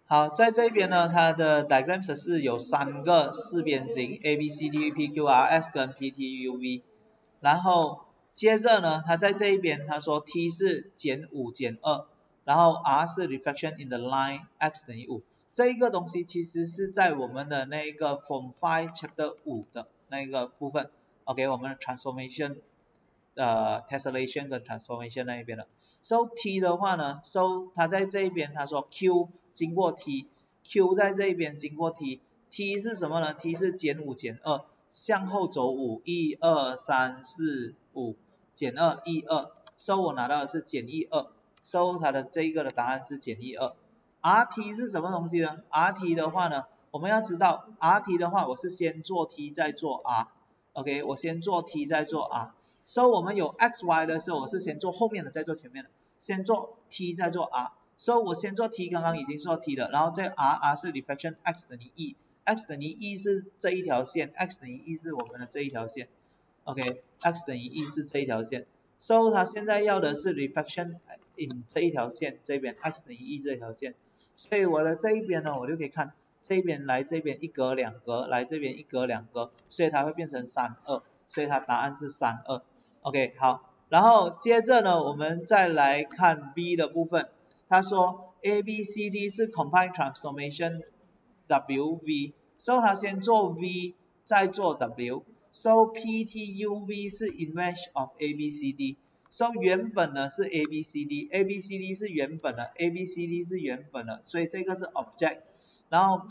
好，在这边呢，它的 diagrams 是有3个四边形 A B C D P Q R S 跟 P T U V， 然后接着呢，它在这一边他说 T 是减5减2，然后 R 是 reflection in the line X 等于5，这一个东西其实是在我们的那个 Form 5 Chapter 5的那个部分 ，OK， 我们的 transformation tessellation 跟 transformation 那一边的。So T 的话呢 ，So 它在这一边他说 Q 经过 T，Q 在这一边经过 T，T 是什么呢 ？T 是减5减2，向后走5，1 2 3 4 5减2 1 2，So 我拿到的是减1 2，So 它的这一个的答案是减1 2。RT 是什么东西呢 ？RT 的话呢，我们要知道 RT 的话，我是先做 T 再做 R，OK， 我先做 T 再做 R。So 我们有 XY 的时候，我是先做后面的再做前面的，先做 T 再做 R。So 我先做 T， 刚刚已经做 T 了，然后这 R 是 reflection X 等于 E。X 等于 E 是这一条线 ，X 等于 E 是我们的这一条线 ，OK，X 等于 E 是这一条线 ，So 它现在要的是 reflection in 这一条线这边 X 等于 E 这条线，所以我的这一边呢，我就可以看这边来这边一格两格，来这边一格两格，所以它会变成3 2，所以它答案是3 2，OK 好，然后接着呢，我们再来看 B 的部分，他说 A B C D 是 combined transformation WV，so 他先做 V 再做 W，so PTUV 是 image of ABCD，so 原本呢是 ABCD，ABCD 是原本的 ，ABCD 是原本的，所以这个是 object， 然后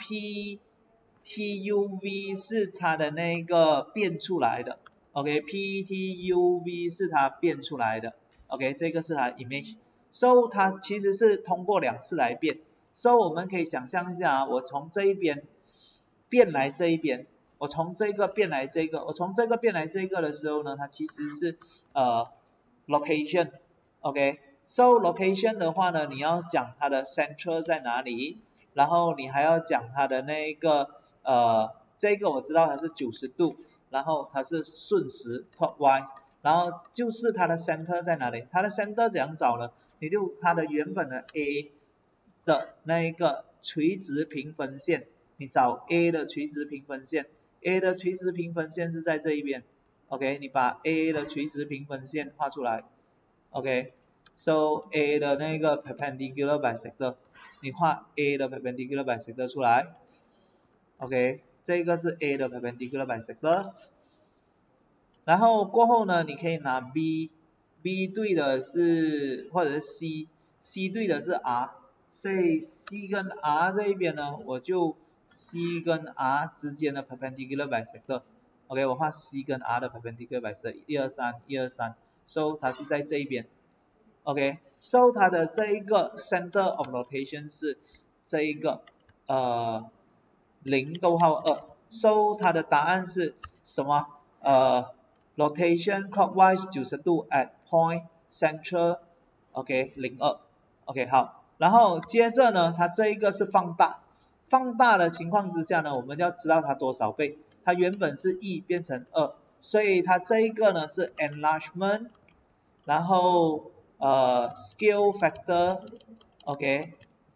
PTUV 是它的那个变出来的 ，OK，PTUV 是它变出来的 ，OK， 这个是它 image，so 它其实是通过2次来变。So 我们可以想象一下啊，我从这一边变来这一边，我从这个变来这个，我从这个变来这个的时候呢，它其实是location，OK，so location 的话呢，你要讲它的 center 在哪里，然后你还要讲它的那个这个我知道它是90度，然后它是顺时 clockwise， 然后就是它的 center 在哪里，它的 center 怎样找呢？你就它的原本的 A 的那一个垂直平分线，你找 A 的垂直平分线 ，A 的垂直平分线是在这一边 ，OK， 你把 A 的垂直平分线画出来 ，OK，so A 的那个 perpendicular bisector， 你画 A 的 perpendicular bisector 出来 ，OK， 这个是 A 的 perpendicular bisector， 然后过后呢，你可以拿 B 对的是或者是 C 对的是 R。所以 C 跟 R 这一边呢，我就 C 跟 R 之间的 perpendicular bisector，OK， 我画 C 跟 R 的 perpendicular bisector， 1 2 3 1 2 3，so 它是在这一边 ，OK，so 它的这一个 center of rotation 是这一个0.2，so 它的答案是什么？rotation clockwise 90度 at point central OK 02 OK 好，然后接着呢，它这一个是放大，放大的情况之下呢，我们要知道它多少倍，它原本是1变成2，所以它这一个呢是 enlargement， 然后scale factor OK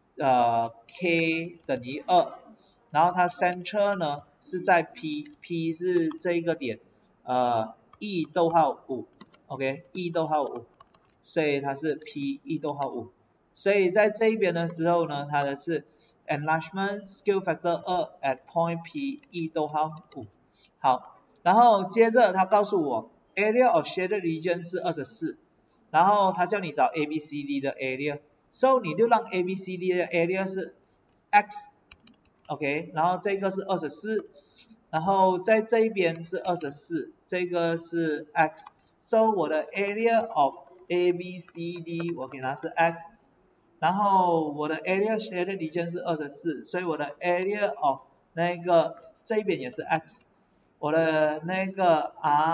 k 等于2，然后它 center 呢是在 P 是这一个点E 逗号5 OK E 逗号5，所以它是 P E 逗号5，所以在这一边的时候呢，它的是 enlargement scale factor 2 at point P E 逗号5。好，然后接着他告诉我 area of shaded region 是24，然后他叫你找 ABCD 的 area，so 你就让 ABCD 的 area 是 X，OK， 然后这个是24，然后在这一边是24，这个是 X，so 我的 area of ABCD 我给它是 X， 然后我的 area shaded region 是24，所以我的 area of 那个这边也是 X， 我的那个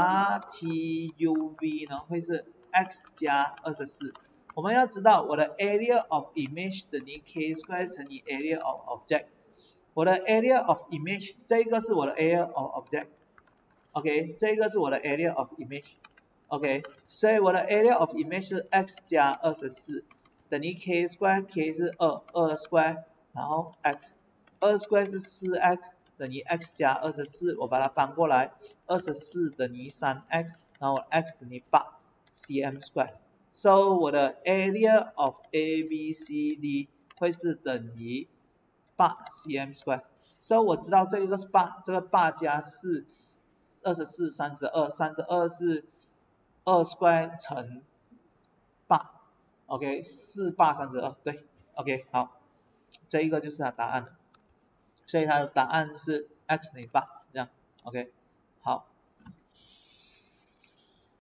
RTUV 呢会是 X 加24，我们要知道我的 area of image 等于 k square 乘以 area of object， 我的 area of image 这个是我的 area of object，OK， 这个是我的 area of image。OK， 所以我的 area of image 是 x 加24等于 k square， k 是2 2 square 然后 x，2 square 是 4x 等于 x 加24，我把它搬过来，24等于 3x， 然后 x 等于8 cm square。So 我的 area of ABCD 会是等于8 cm square。So 我知道这个是8，这个8加4 24 32是2 square 乘8 ，OK， 4 8 32，对 ，OK， 好，这一个就是它答案了，所以它的答案是 x 等于8，这样 ，OK。